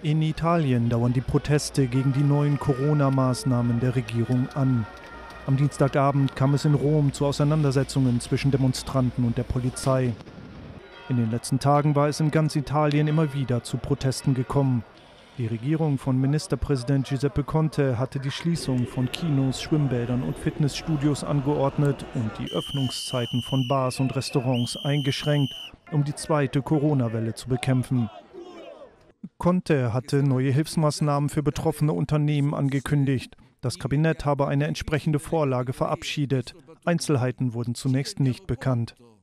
In Italien dauern die Proteste gegen die neuen Corona-Maßnahmen der Regierung an. Am Dienstagabend kam es in Rom zu Auseinandersetzungen zwischen Demonstranten und der Polizei. In den letzten Tagen war es in ganz Italien immer wieder zu Protesten gekommen. Die Regierung von Ministerpräsident Giuseppe Conte hatte die Schließung von Kinos, Schwimmbädern und Fitnessstudios angeordnet und die Öffnungszeiten von Bars und Restaurants eingeschränkt, um die zweite Corona-Welle zu bekämpfen. Conte hatte neue Hilfsmaßnahmen für betroffene Unternehmen angekündigt. Das Kabinett habe eine entsprechende Vorlage verabschiedet. Einzelheiten wurden zunächst nicht bekannt.